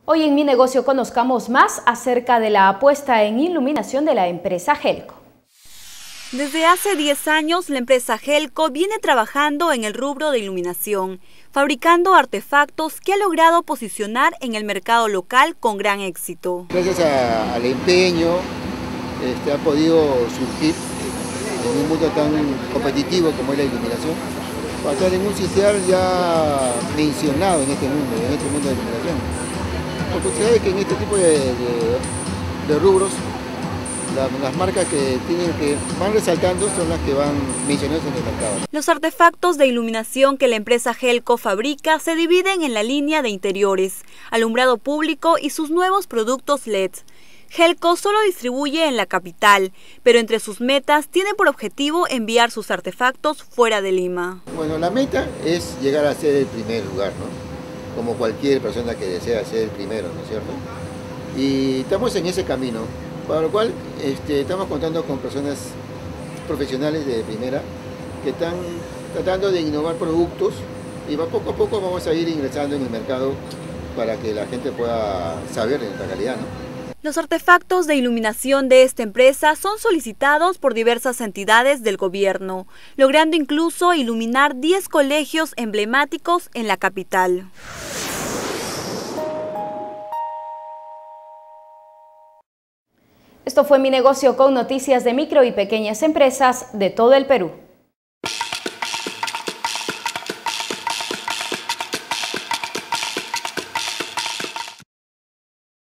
Hoy en Mi Negocio conozcamos más acerca de la apuesta en iluminación de la empresa Gelco. Desde hace 10 años, la empresa Gelco viene trabajando en el rubro de iluminación, fabricando artefactos que ha logrado posicionar en el mercado local con gran éxito. Gracias al empeño, ha podido surgir en un mundo tan competitivo como es la iluminación, para estar en un sitial ya mencionado en este mundo de iluminación. Porque usted sabe que en este tipo de rubros, las marcas que van resaltando son las que van mencionadas en el mercado. Los artefactos de iluminación que la empresa Gelco fabrica se dividen en la línea de interiores, alumbrado público y sus nuevos productos LED. Gelco solo distribuye en la capital, pero entre sus metas tiene por objetivo enviar sus artefactos fuera de Lima. Bueno, la meta es llegar a ser el primer lugar, ¿no? Como cualquier persona que desea ser el primero, ¿no es cierto? Y estamos en ese camino, para lo cual estamos contando con personas profesionales de primera que están tratando de innovar productos y poco a poco vamos a ir ingresando en el mercado para que la gente pueda saber de nuestra calidad, ¿no? Los artefactos de iluminación de esta empresa son solicitados por diversas entidades del gobierno, logrando incluso iluminar 10 colegios emblemáticos en la capital. Esto fue Mi Negocio con noticias de micro y pequeñas empresas de todo el Perú.